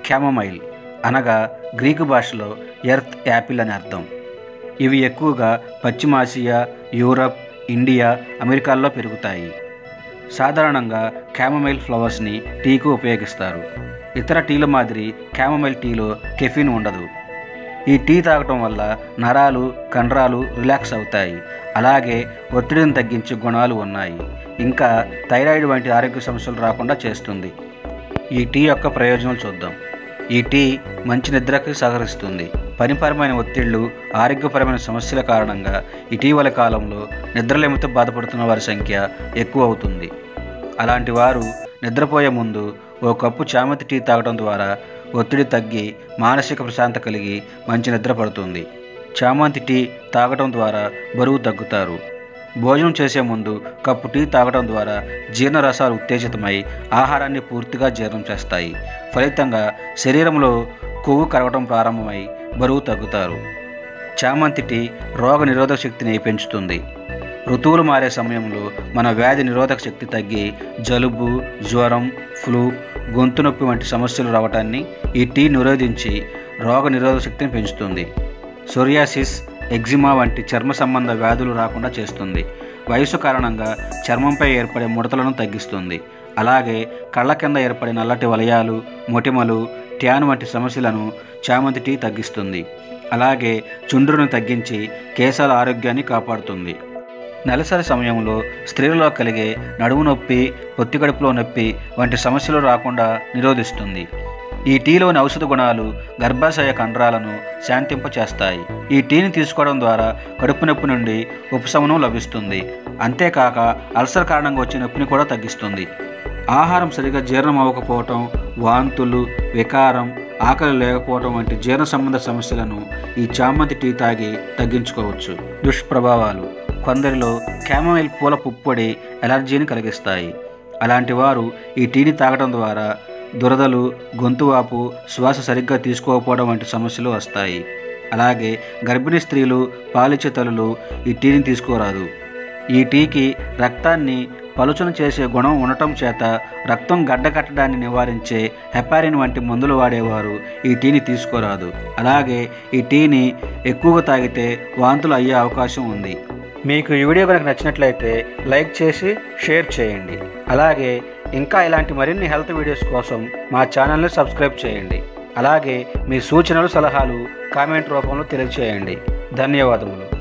Chamomile అనగా Greek భాషలో earth Apple అని అర్థం. ఇవి ఎక్కువగా పశ్చిమాసియా, యూరప్, ఇండియా, అమెరికాల్లో పెరుగుతాయి. సాధారణంగా క్యామమైల్ ఫ్లవర్స్ని టీకు ఉపయోగిస్తారు. ఇతర టీల మాదిరి క్యామమైల్ టీలో కెఫీన్ ఉండదు. ఈ టీ తాగటం వల్ల నరాలు, కండరాలు రిలాక్స్ అవుతాయి. అలాగే ఒత్తిడిని తగ్గించే గుణాలు ఉన్నాయి. ఇంకా థైరాయిడ్ వంటి ఆరోగ్య సమస్యలు రాకుండా చేస్తుంది. ఈ టీ యొక్క ప్రయోజనాలు చూద్దాం. ఈ టీ మంచి నిద్రకి సహకరిస్తుంది. పనిపరమైన ఒత్తిళ్లు, ఆరోగ్యపరమైన సమస్యల కారణంగా ఇటీవల కాలంలో నిద్రలేమితో బాధపడుతున్న వారి సంఖ్య ఎక్కువ అవుతుంది. అలాంటి వారు నిద్రపోయే ముందు ఓ కప్పు చామంతి టీ తాగడం ద్వారా ఒత్తిడి తగ్గి మానసిక ప్రశాంతత కలిగి మంచి నిద్ర పడుతుంది. చామంతి టీ తాగడం ద్వారా బరువు తగ్గుతారు. భోజనం చేసే ముందు కప్పు టీ తాగడం ద్వారా జీర్ణరసాలు ఉత్తేజితమై ఆహారాన్ని పూర్తిగా జీర్ణం చేస్తాయి. ఫలితంగా శరీరంలో కొవ్వు కరగడం ప్రారంభమై బరువు తగ్గుతారు. చామంతి టీ రోగ నిరోధక శక్తిని పెంచుతుంది. ఋతువులు మారే సమయంలో మన వ్యాధి నిరోధక శక్తి తగ్గి జలుబు, జ్వరం, ఫ్లూ, గొంతు నొప్పి వంటి సమస్యలు రావటాన్ని ఈ టీ నిరోధించి రోగ నిరోధక శక్తిని పెంచుతుంది. సోరియాసిస్, ఎగ్జిమా వంటి చర్మ సంబంధ వ్యాధులు రాకుండా చేస్తుంది. వయసు కారణంగా చర్మంపై ఏర్పడే ముడతలను తగ్గిస్తుంది. అలాగే కళ్ళ కింద ఏర్పడే నల్లటి వలయాలు, మొటిమలు, ట్యాన్ వంటి సమస్యలను చామంతి టీ తగ్గిస్తుంది. అలాగే చుండ్రును తగ్గించి కేశాల ఆరోగ్యాన్ని కాపాడుతుంది. నెలసరి సమయంలో స్త్రీలలో కలిగే నడుము నొప్పి, పొత్తికడుపులో నొప్పి వంటి సమస్యలు రాకుండా నిరోధిస్తుంది. ఈ టీలోని ఔషధ గుణాలు గర్భాశయ కండరాలను శాంతింపచేస్తాయి. ఈ టీని తీసుకోవడం ద్వారా కడుపు నొప్పి నుండి ఉపశమనం లభిస్తుంది. అంతేకాక అల్సర్ కారణంగా వచ్చే నొప్పిని కూడా తగ్గిస్తుంది. ఆహారం సరిగా జీర్ణం అవ్వకపోవటం, వాంతులు, వికారం, ఆకలి లేకపోవడం వంటి జీర్ణ సంబంధ సమస్యలను ఈ చామంతి టీ తాగి తగ్గించుకోవచ్చు. దుష్ప్రభావాలు: కొందరిలో క్యామమైల్ పూల పుప్పొడి ఎలర్జీని కలిగిస్తాయి. అలాంటి వారు ఈ టీని తాగడం ద్వారా దురదలు, గొంతువాపు, శ్వాస సరిగ్గా తీసుకోకపోవడం వంటి సమస్యలు వస్తాయి. అలాగే గర్భిణీ స్త్రీలు, పాలిచ్చే తల్లులు ఈ టీని తీసుకోరాదు. ఈ టీకి రక్తాన్ని పలుచన చేసే గుణం ఉండటం చేత రక్తం గడ్డకట్టడాన్ని నివారించే హెపారిన్ వంటి మందులు వాడేవారు ఈ టీని తీసుకోరాదు. అలాగే ఈ టీని ఎక్కువగా తాగితే వాంతులు అయ్యే అవకాశం ఉంది. మీకు ఈ వీడియో కనుక నచ్చినట్లయితే లైక్ చేసి షేర్ చేయండి. అలాగే ఇంకా ఇలాంటి మరిన్ని హెల్త్ వీడియోస్ కోసం మా ఛానల్ని సబ్స్క్రైబ్ చేయండి. అలాగే మీ సూచనలు, సలహాలు కామెంట్ రూపంలో తెలియజేయండి. ధన్యవాదములు.